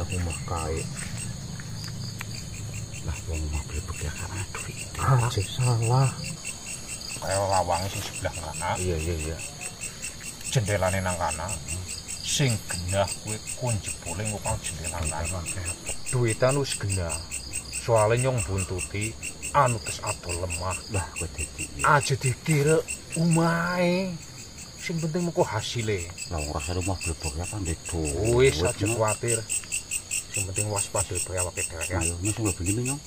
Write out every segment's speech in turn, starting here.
omah kae. Lah wong mobil bekel karena duit. Aja salah. Kaya lawange sing sebelah kanan. Iya. Jendelane nang kanan. Sing genah kuwi kunjebule ngupang jendela kanan. Duitan wis genah. Soale nyong buntuti anu tes adol lemah. Lah kowe dadi. Aja dikira omahe. Sing penting mengko hasile. Lah ora usah mobil bekel kan ndek Wis aja kuwatir. Sing penting waspada bae awake dhewe ya. Ayo nyong sing begini nyong.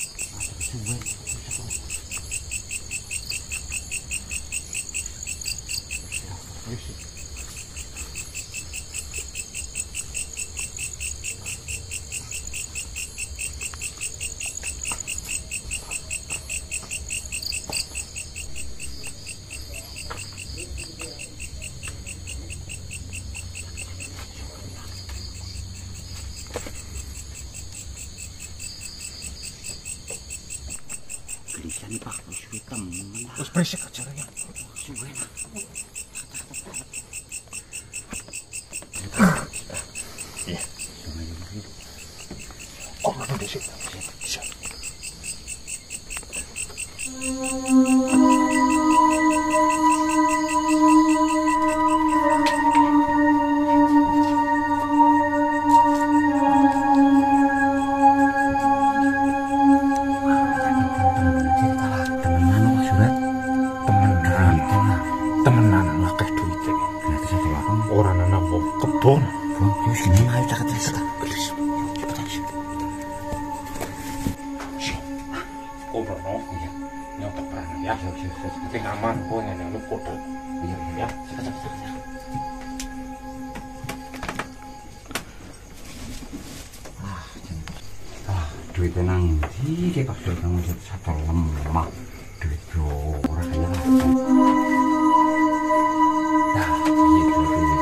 Gelisah nih Pak, suwe temen. Terus berisik aja ya. Suwe. Iya. Kok ngono dhisik? Bisa. Temenan akeh duite. Berarti satu lakon. Ora ana wong kebon. Bang, yo sini ayo caket-caket. Gelis. Obrono ya. Nyok tepan ya. Penting aman kok ngene lu foto. Iya, Ya. caket-caket. Duitnya nang ndi ki pas duit nang satu lemah. Duit yo ora kaya lah. Nah, iya duit.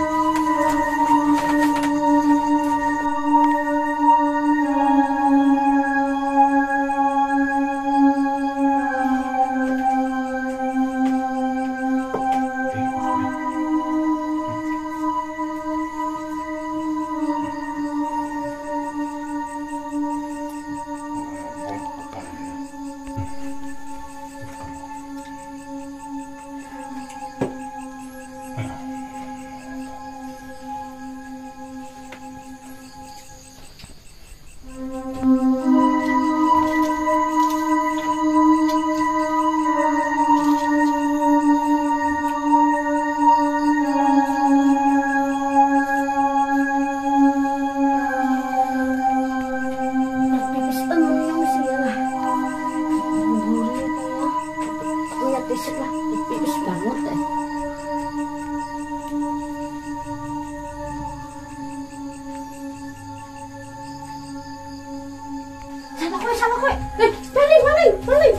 Sama kowe. Maling.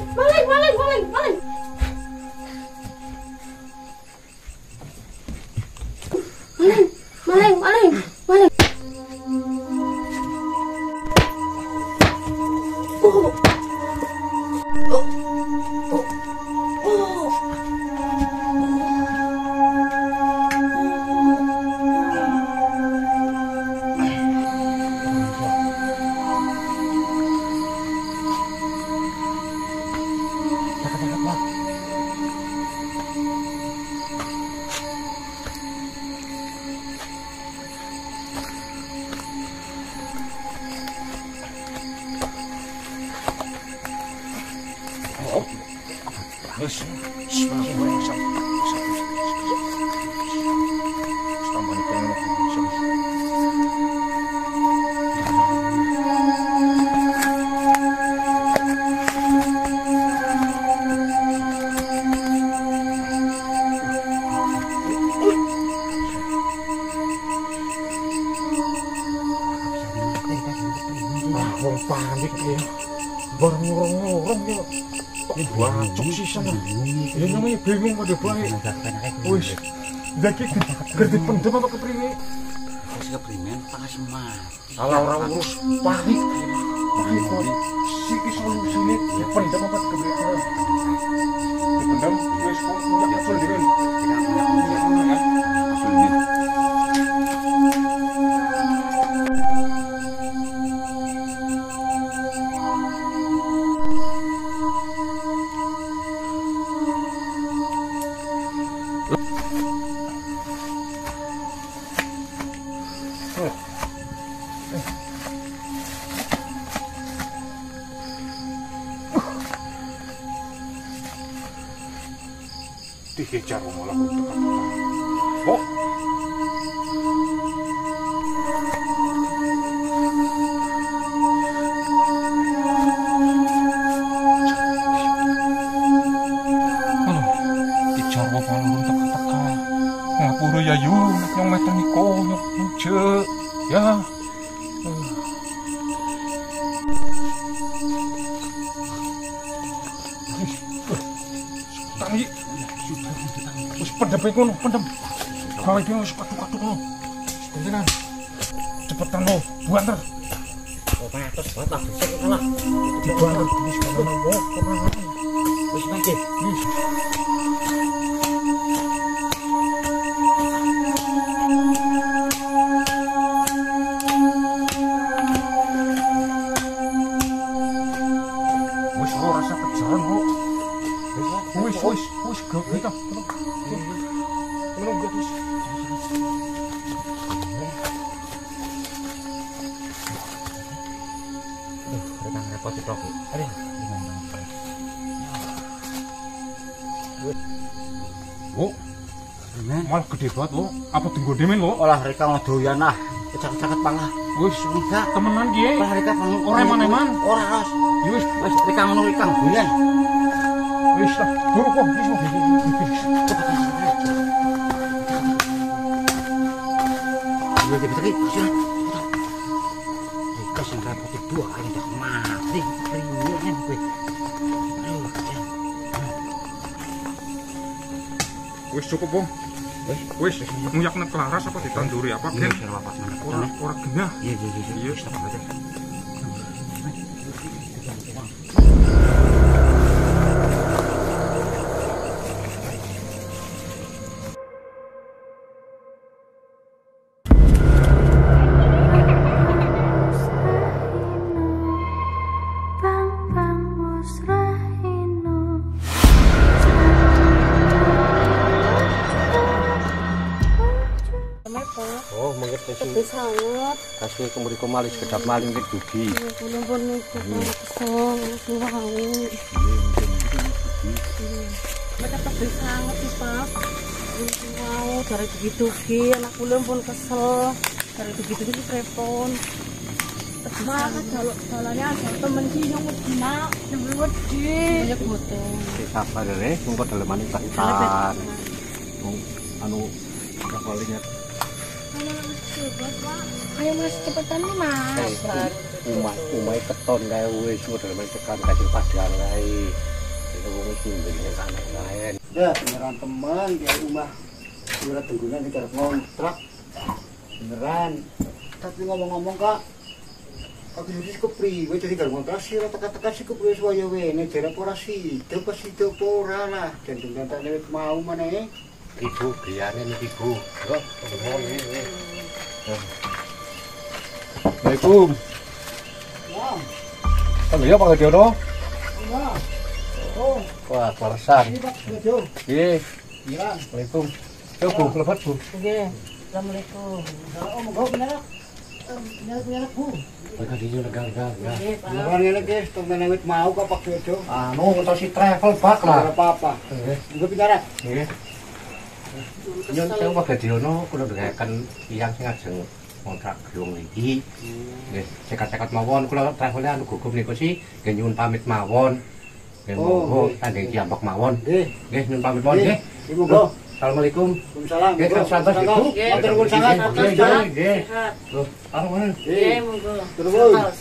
Wong panik ya. Bar ngurung-ngurung ya. Ini bacok sih sana. Ya namanya bingung pada baik. Wis. Lagi gerti pendem apa kepriwe? Wis keprimen panas mati. Ala ora urus panik. Panik kok. Siki solusine pendem apa kepriwe? Pendem wis kok ndak asul dhewe. dikejar malah untuk kok dijarwo palung teka-teka ngapura ya yu yang meten niko yang je ya tangi wis pendem kono pendem gawe iki wis katuk-katuk ngono kuntinan cepetan lo buanter Terus buat lah, bisa lah. dibuanter wis kono Wis mangke. wis ora rasa kejaran kok wis gak kita menunggu wis Rekang repot itu. Aduh, oh malah gede banget lo apa tunggu demen lo olah rekang doyan ah. Kecak-cak pangah. wis Enggak. temenan ki Olah rekang pang. ora eman-eman Ora ras. wis Wis rekang ngono rekang doyan. wis lah buru kok wis Gue jadi tadi, siapa? Kasih repot itu aja dah mati. Ringan gue. Aduh, wis cukup bong wis nguyak nek laras apa ditanduri apa gen ora genah iya. iya Oh, mengerti sih. Tapi sangat. Kasih kemuriku malis kedap maling ke dugi. Belum itu kesel, suau. Mereka tapi sangat sih Pak. Suau dari begitu anak belum pun kesel. Dari begitu telepon. Mana kalau jalannya ada temen sih yang mau yang wedi. Banyak foto. Sabar deh, mungkin dalam maning tahan. Anu kapalnya. Ayo mas cepetan nih mas. Umai keton kae wis dalam maning tekan kasih padang kae. Itu wong iki ndene anak lain. Ya, beneran teman kayak rumah. Ora tunggunan iki arep ngontrak. Beneran. Tapi ngomong-ngomong Kak, aku jadi kepriwe jadi kalau ngontrak sih rata-rata sih kepriwe suaya wene jare ora sida pas sida ora lah dan tentane mau maneh. Ibu biane niki Bu. Kok Assalamualaikum ya. kan ya Pak Gadiono Oh, wah, kelesan. iya Iya. Assalamualaikum yo Bu lebat Bu Oke. Assalamualaikum. Oh, monggo bener. Bener Bu. Bagaimana dia legal-legal ya Beneran ngene guys, temen wit mau kok Pak Jojo. anu untuk si travel bak Ora lah apa-apa. Monggo bicara. iya Nyun sewu Pak Gadiono kula ndherekken tiyang sing ajeng kontrak gelung iki. Nggih, cekat-cekat mawon kula travelnya anu gugup niku sih nggih nyuwun pamit mawon. Nggih monggo tanding diambek mawon. Nggih. Nggih nyuwun pamit mawon nggih. Monggo. Assalamualaikum. Waalaikumsalam. Nggih santos Bu. Matur nuwun sangat. Nggih. Loh, karo ngono. Nggih, monggo. Terus.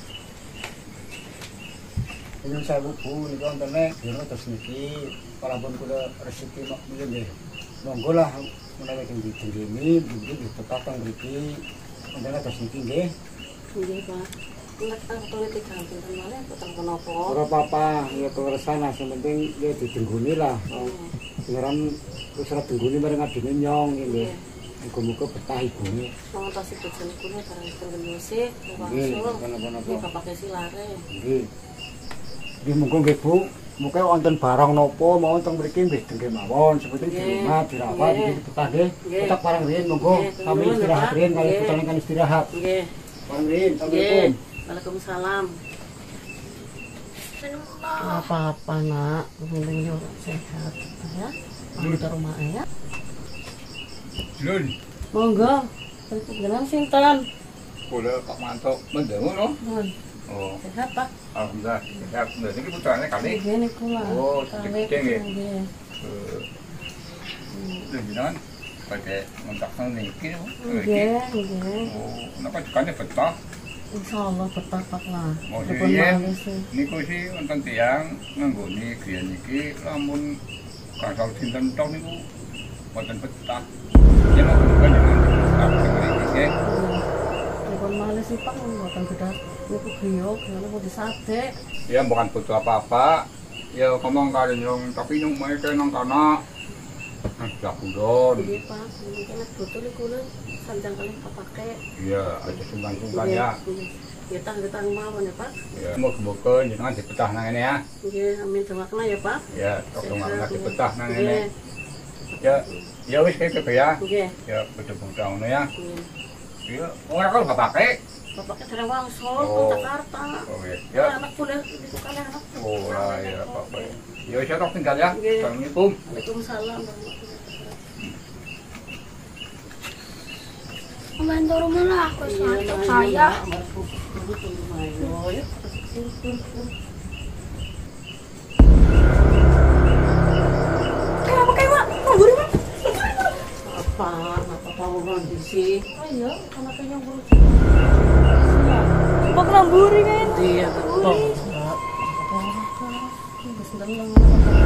Ini saya Bu niku wonten dina terus niki kalaupun kula rezeki mak nggih. Monggo lah menawi teng dijenengi mungkin ditetapkan mriki wonten terus niki nggih. Nggih Pak. Nek politik ganti tenan peteng kenapa? Ora apa-apa, ya pengersana sing penting ya didengguni lah. Beneran wis ora dengguni bareng adine nyong nggih. Muga-muga betah ibune. Mengotasi bojone kulo bareng tenggen musik, Nggih, wangsul. napa-napa. Iki bapake silare. Nggih. Nggih monggo nggih Bu. Muga wonten barang napa mawon teng mriki nggih dengke mawon seperti di rumah dirawat iki betah nggih. Tetap bareng riyin monggo kami istirahat riyin kali putra kan istirahat. Nggih. Bareng riyin. Assalamualaikum. Waalaikumsalam. Apa-apa nak, penting yo sehat ya. Ke rumahnya. Lun, Monggo. Jenengan sinten? kula Pak Manto mendengu no. Nun. Oh, Sehat, Pak? alhamdulillah. Ya, bener iki putrane kali. Nggih niku lah. Oh, Kalih gede nggih. nggih. Jenengan pakai ngontak nang niki. Nggih, nggih. Oh, napa jekane betah? Insyaallah betah Pak lah. Oh, Dipun iya. malih sih. Niku sih wonten tiyang nganggone griya niki lamun kasal sinten tok niku wonten betah. Ya mau jenengan nggih. Dipun malih sih Pak mboten gedhat. Niku griya, griya mau disate. Ya bukan butuh apa-apa. Ya ngomong kali nyong tapi nyong mau ke nang kana. Nah, budon. Nggih Pak, mungkin nek butuh niku lho sanjang kalih kepake. Iya, ada sungkan-sungkan ya. Ya tang-tang mawon ya Pak. Ya, moga-moga jenengan dipetah nang ngene ya. Nggih, amin doakeun ya Pak. Ya, tolong dipetah nang Nggih. ngene. Ya, ya wis kaya ya. Nggih. Ya, betul-betul ngono ya. Nggih. Ya, ora kok gak pakai. Bapaknya dari Wangso, Oh. ke Jakarta. Oh ya. Ya. Anak kuliah itu kalian anak. Oh, ya apa-apa. Ya wis tok tinggal ya. Nggih. Assalamualaikum. Waalaikumsalam warahmatullahi Membantu rumah lah aku wabarakatuh. sama saya. Apa kayak Mak? Ngamburi Mak? Apa mau kondisi? Ayo, anaknya yang buruk. Apa kelamburi kan? Iya, betul. Apa? Enggak sedang